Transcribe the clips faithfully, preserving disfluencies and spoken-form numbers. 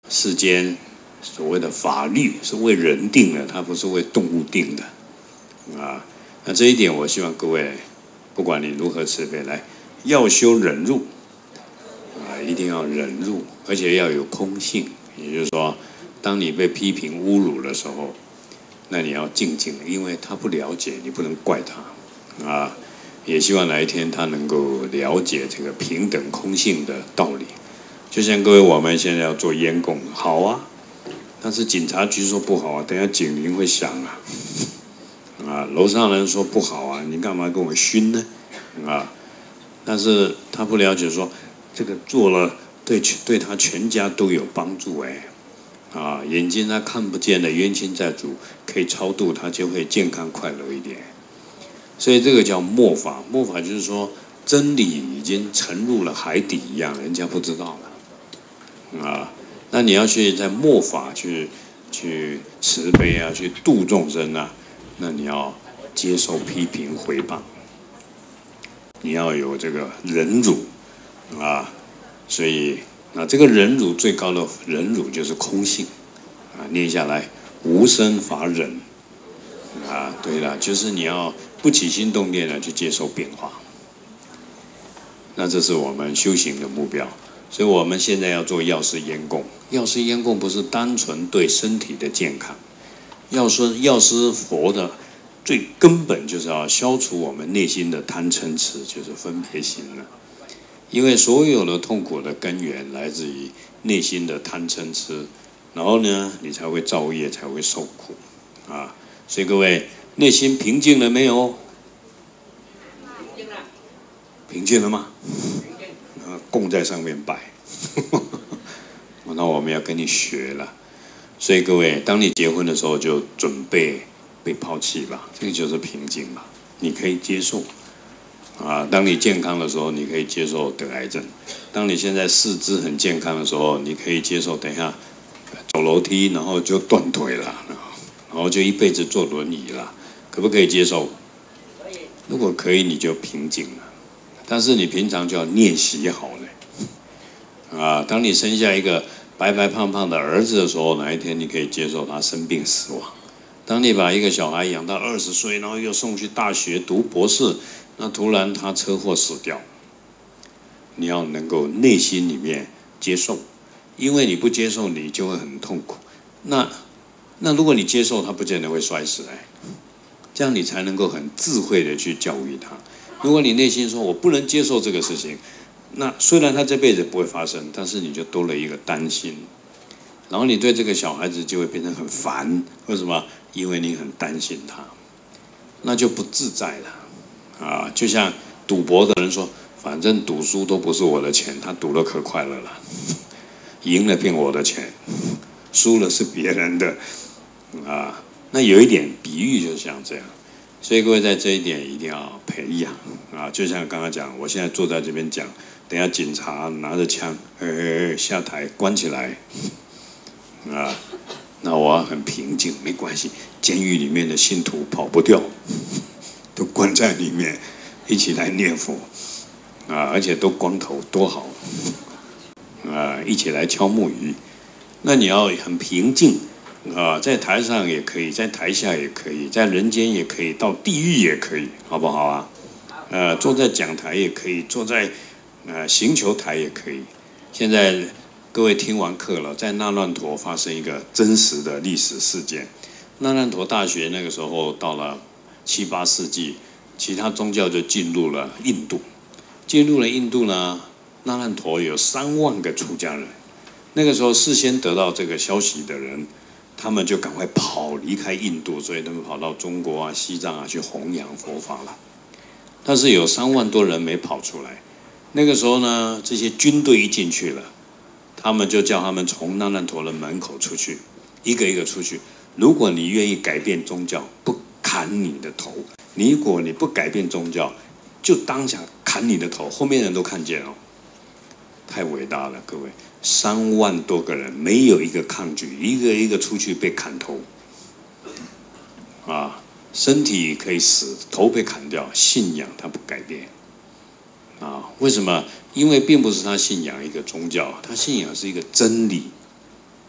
世间所谓的法律是为人定的，它不是为动物定的啊。那这一点，我希望各位，不管你如何慈悲，来要修忍辱啊，一定要忍辱，而且要有空性。也就是说，当你被批评侮辱的时候，那你要静静，因为他不了解，你不能怪他啊。也希望哪一天他能够了解这个平等空性的道理。就像各位，我们现在要做烟供，好啊，但是警察局说不好啊，等一下警铃会响啊，啊，楼上人说不好啊，你干嘛跟我熏呢？啊，但是他不了解说，这个做了对对他全家都有帮助哎，啊，眼睛他看不见的冤亲债主可以超度，他就会健康快乐一点。所以这个叫末法，末法就是说真理已经沉入了海底一样，人家不知道了啊。那你要去在末法去去慈悲啊，去度众生啊，那你要接受批评回谤，你要有这个忍辱啊。所以那这个忍辱最高的忍辱就是空性啊，念下来无生法忍啊。对了，就是你要不起心动念的去接受变化。那这是我们修行的目标。所以我们现在要做药师烟供。药师烟供不是单纯对身体的健康，药师药师佛的最根本就是要消除我们内心的贪嗔痴，就是分别心了。因为所有的痛苦的根源来自于内心的贪嗔痴，然后呢，你才会造业，才会受苦啊。所以各位，内心平静了没有？平静了吗？供在上面摆，那我们要跟你学了。所以各位，当你结婚的时候，就准备被抛弃吧，这个就是平静吧。你可以接受啊。当你健康的时候，你可以接受得癌症；当你现在四肢很健康的时候，你可以接受等一下走楼梯然后就断腿了，然后就一辈子坐轮椅了，可不可以接受？如果可以，你就平静了。但是你平常就要练习好了啊！当你生下一个白白胖胖的儿子的时候，哪一天你可以接受他生病死亡？当你把一个小孩养到二十岁，然后又送去大学读博士，那突然他车祸死掉，你要能够内心里面接受，因为你不接受，你就会很痛苦。那那如果你接受，他不见得会摔死哎，这样你才能够很智慧的去教育他。如果你内心说我不能接受这个事情，那虽然他这辈子不会发生，但是你就多了一个担心，然后你对这个小孩子就会变成很烦。为什么？因为你很担心他，那就不自在了啊！就像赌博的人说，反正赌输都不是我的钱，他赌了可快乐了，赢了变我的钱，输了是别人的啊。那有一点比喻就像这样。所以各位在这一点一定要培养啊！就像刚刚讲，我现在坐在这边讲，等一下警察拿着枪，呃，下台关起来啊，那我很平静，没关系。监狱里面的信徒跑不掉，都关在里面，一起来念佛啊，而且都光头，多好啊！一起来敲木鱼，那你要很平静。啊，在台上也可以，在台下也可以，在人间也可以，到地狱也可以，好不好啊？呃，坐在讲台也可以，坐在呃行球台也可以。现在各位听完课了，在那烂陀发生一个真实的历史事件。那烂陀大学那个时候到了七八世纪，其他宗教就进入了印度。进入了印度呢，那烂陀有三万个出家人。那个时候事先得到这个消息的人，他们就赶快跑离开印度，所以他们跑到中国啊、西藏啊去弘扬佛法了。但是有三万多人没跑出来。那个时候呢，这些军队一进去了，他们就叫他们从那烂陀的门口出去，一个一个出去。如果你愿意改变宗教，不砍你的头；如果你不改变宗教，就当下砍你的头。后面人都看见哦，太伟大了，各位。三万多个人，没有一个抗拒，一个一个出去被砍头，啊，身体可以死，头被砍掉，信仰他不改变，啊，为什么？因为并不是他信仰一个宗教，他信仰是一个真理，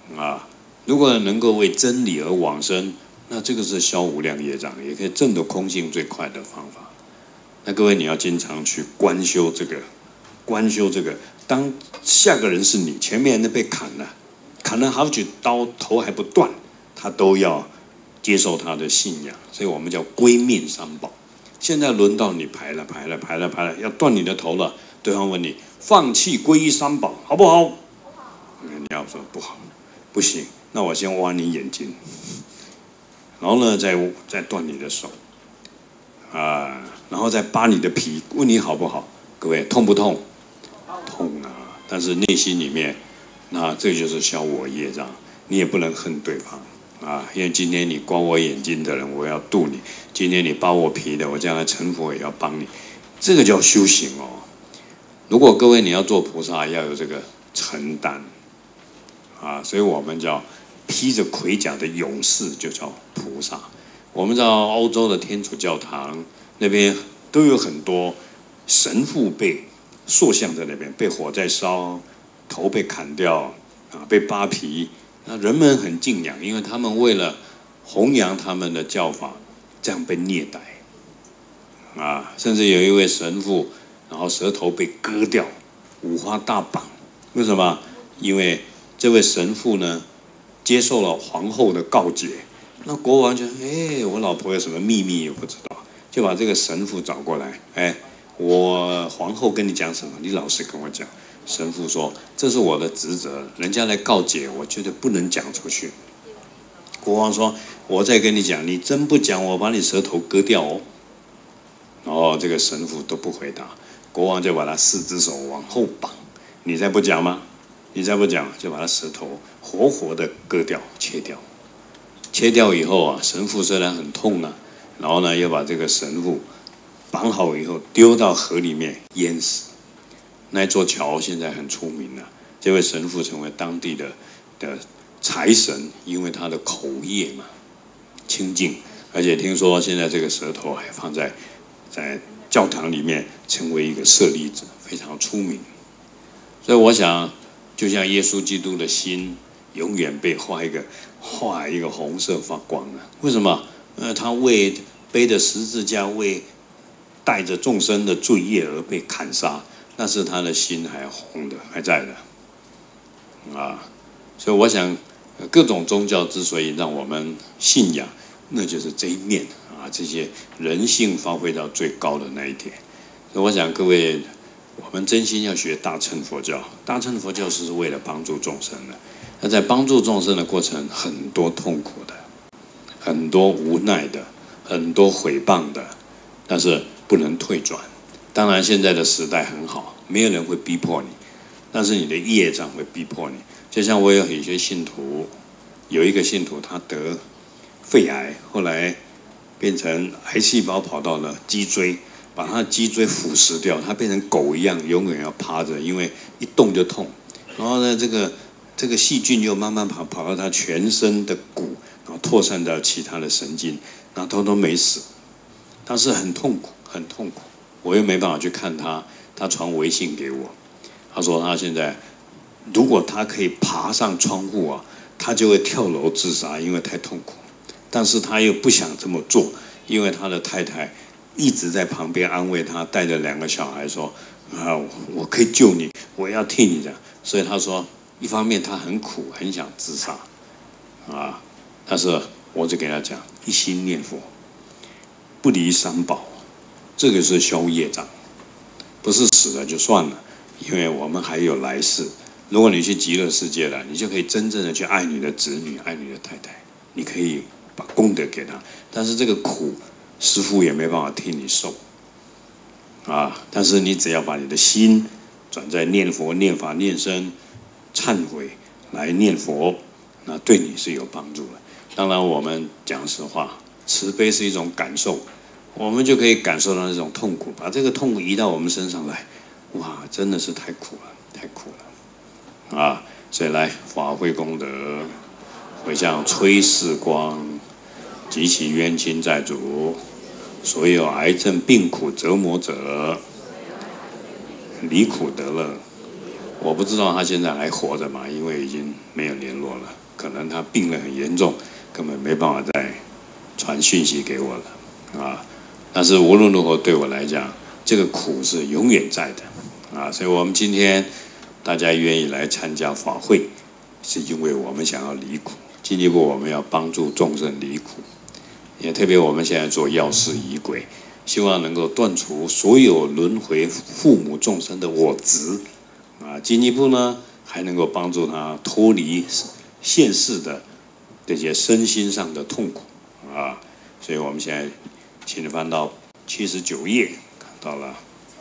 啊。如果能够为真理而往生，那这个是消无量业障，也可以证得空性最快的方法。那各位你要经常去观修这个，观修这个。当下个人是你，前面人被砍了，砍了好几刀，头还不断，他都要接受他的信仰，所以我们叫归命三宝。现在轮到你排了，排了，排了，排了，要断你的头了。对方问你，放弃皈依三宝好不好？你要说不好，不行，那我先挖你眼睛，然后呢，再再断你的手，啊，然后再扒你的皮，问你好不好？各位痛不痛？痛啊！但是内心里面，那这就是消我业障，你也不能恨对方。啊，因为今天你刮我眼睛的人，我要度你；今天你扒我皮的，我将来成佛也要帮你。这个叫修行哦。如果各位你要做菩萨，要有这个承担啊，所以我们叫披着盔甲的勇士，就叫菩萨。我们知道欧洲的天主教堂那边都有很多神父被塑像在那边，被火在烧，头被砍掉啊，被扒皮。那人们很敬仰，因为他们为了弘扬他们的教法，这样被虐待啊，甚至有一位神父，然后舌头被割掉，五花大绑。为什么？因为这位神父呢，接受了皇后的告诫。那国王就哎，我老婆有什么秘密也不知道，就把这个神父找过来，哎，我皇后跟你讲什么，你老实跟我讲。神父说：“这是我的职责，人家来告解，我觉得不能讲出去。”国王说：“我再跟你讲，你真不讲，我把你舌头割掉哦。”然后这个神父都不回答，国王就把他四只手往后绑。你再不讲吗？你再不讲，就把他舌头活活的割掉、切掉。切掉以后啊，神父虽然很痛啊，然后呢，又把这个神父绑好以后丢到河里面淹死。那座桥现在很出名了，这位神父成为当地的的财神，因为他的口业嘛清净，而且听说现在这个舌头还放在在教堂里面，成为一个舍利子，非常出名。所以我想，就像耶稣基督的心，永远被画一个画一个红色发光了。为什么？呃，他为背着十字架，为带着众生的罪业而被砍杀。那是他的心还红的，还在的，啊，所以我想，各种宗教之所以让我们信仰，那就是这一面啊，这些人性发挥到最高的那一点。所以我想各位，我们真心要学大乘佛教，大乘佛教是为了帮助众生的。那在帮助众生的过程，很多痛苦的，很多无奈的，很多毁谤的，但是不能退转。当然，现在的时代很好，没有人会逼迫你，但是你的业障会逼迫你。就像我有一些信徒，有一个信徒他得肺癌，后来变成癌细胞跑到了脊椎，把他的脊椎腐蚀掉，他变成狗一样，永远要趴着，因为一动就痛。然后呢，这个这个细菌又慢慢跑跑到他全身的骨，然后扩散到其他的神经，然后他都没死，但是很痛苦，很痛苦。我又没办法去看他，他传微信给我，他说他现在如果他可以爬上窗户啊，他就会跳楼自杀，因为太痛苦。但是他又不想这么做，因为他的太太一直在旁边安慰他，带着两个小孩说：“啊，我可以救你，我要替你的。”所以他说，一方面他很苦，很想自杀，啊，但是我就给他讲，一心念佛，不离三宝。这个是消业障，不是死了就算了，因为我们还有来世。如果你去极乐世界了，你就可以真正的去爱你的子女，爱你的太太，你可以把功德给他。但是这个苦，师父也没办法替你受啊。但是你只要把你的心转在念佛、念法、念僧、忏悔来念佛，那对你是有帮助的。当然，我们讲实话，慈悲是一种感受。我们就可以感受到那种痛苦，把这个痛苦移到我们身上来，哇，真的是太苦了，太苦了，啊！所以来法会功德，回向崔世光及其冤亲债主，所有癌症病苦折磨者，离苦得乐。我不知道他现在还活着吗？因为已经没有联络了。 能他病得很严重，根本没办法再传讯息给我了啊。但是无论如何，对我来讲，这个苦是永远在的啊。所以我们今天大家愿意来参加法会，是因为我们想要离苦，进一步我们要帮助众生离苦。也特别我们现在做药师仪轨，希望能够断除所有轮回父母众生的我执啊。进一步呢，还能够帮助他脱离现世的这些身心上的痛苦啊。所以我们现在请你翻到七十九页，看到了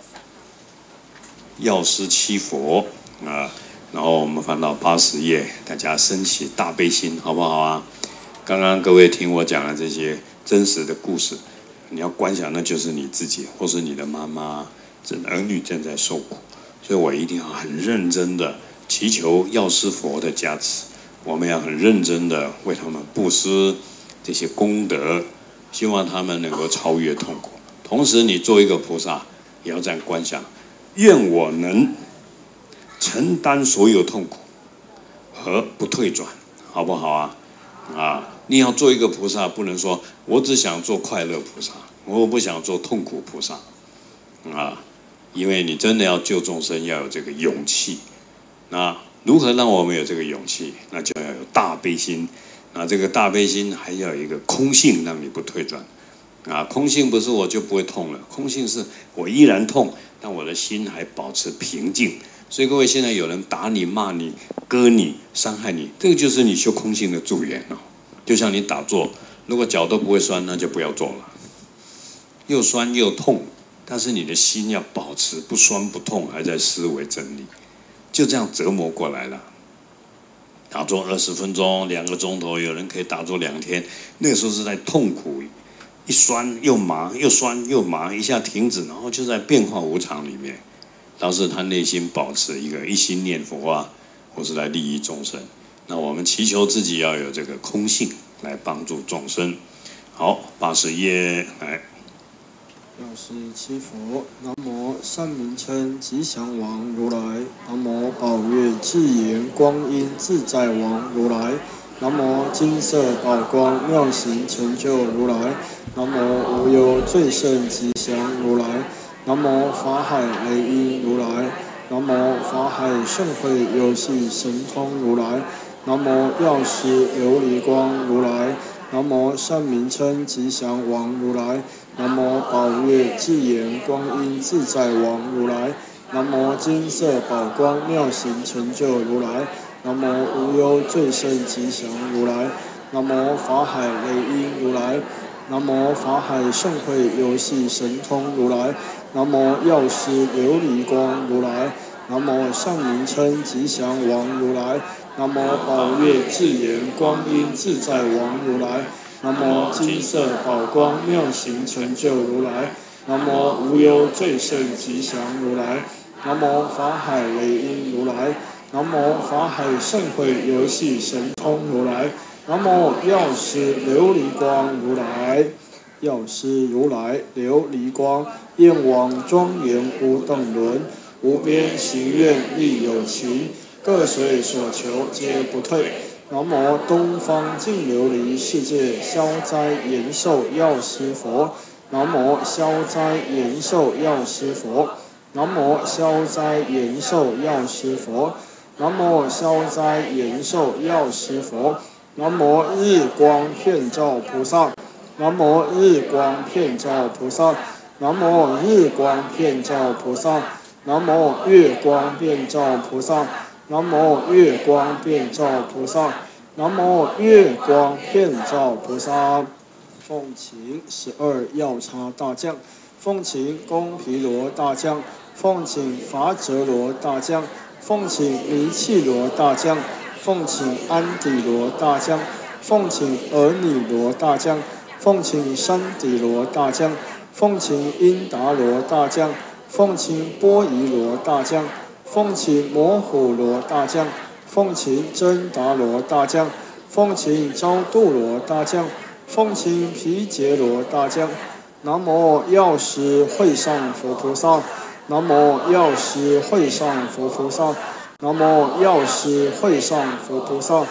药师七佛啊。然后我们翻到八十页，大家升起大悲心，好不好啊？刚刚各位听我讲的这些真实的故事，你要观想，那就是你自己，或是你的妈妈、这儿女正在受苦，所以我一定要很认真的祈求药师佛的加持，我们要很认真的为他们布施这些功德，希望他们能够超越痛苦。同时，你做一个菩萨，也要这样观想：愿我能承担所有痛苦和不退转，好不好啊？啊！你要做一个菩萨，不能说我只想做快乐菩萨，我不想做痛苦菩萨啊！因为你真的要救众生，要有这个勇气。那如何让我们有这个勇气？那就要有大悲心。那这个大悲心还要有一个空性，让你不退转。啊，空性不是我就不会痛了，空性是我依然痛，但我的心还保持平静。所以各位，现在有人打你、骂你、割你、伤害你，这个就是你修空性的助缘哦。就像你打坐，如果脚都不会酸，那就不要做了。又酸又痛，但是你的心要保持不酸不痛，还在思维真理，就这样折磨过来了。打坐二十分钟、两个钟头，有人可以打坐两天，那个时候是在痛苦，一酸又麻，又酸又麻，一下停止，然后就在变化无常里面。当时他内心保持一个一心念佛啊，或是来利益众生。那我们祈求自己要有这个空性来帮助众生。好，八十页来。 药师七佛，南无善名称吉祥王如来，南无宝月智严光阴自在王如来，南无金色宝光妙行成就如来，南无无忧最胜吉祥如来，南无法海雷音如来，南无法海盛会游戏神通如来，南无药师琉璃光如来，南无善名称吉祥王如来，南无宝月智严光阴自在王如来，南无金色宝光妙行成就如来，南无无忧最胜吉祥如来，南无法海雷音如来，南无法海盛会游戏神通如来，南无药师琉璃光如来，南无善名称吉祥王如来，南无宝月智严光阴自在王如来，南无金色宝光妙行成就如来，南无无忧最胜吉祥如来，南无法海雷音如来，南无法海盛会游戏神通如来，南无药师琉璃光如来，药师如来琉璃光，焰王庄严无等伦，无边行愿力有情，各随所求皆不退。南无东方净琉璃世界消灾延寿药师佛，南无消灾延寿药师佛，南无消灾延寿药师佛，南无消灾延寿药师佛，南无日光遍照菩萨，南无日光遍照菩萨，南无日光遍照菩萨，南无月光遍照菩萨，南无月光遍照菩萨，南无月光遍照菩萨。奉请十二药叉大将，奉请宫毗罗大将，奉请伐折罗大将，奉请弥契罗大将，奉请安底罗大将，奉请尔尼罗大将，奉请山底罗大将，奉请因达罗大将，奉请波夷罗大将，奉请摩虎罗大将，奉请真达罗大将，奉请昭度罗大将，奉请毗羯罗大将。南无药师会上佛菩萨，南无药师会上佛菩萨，南无药师会上佛菩萨，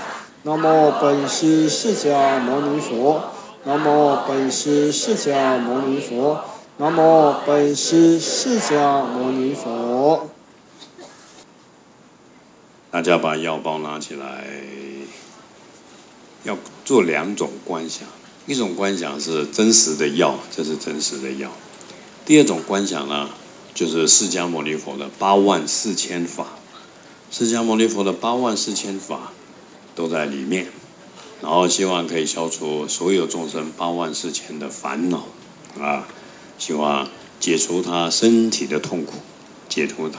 南无本师释迦牟尼佛。南无本师释迦牟尼佛。南无本师释迦牟尼佛。 大家把药包拿起来，要做两种观想。一种观想是真实的药，这是真实的药。第二种观想呢，就是释迦牟尼佛的八万四千法。释迦牟尼佛的八万四千法都在里面，然后希望可以消除所有众生八万四千的烦恼啊，希望解除他身体的痛苦，解除他。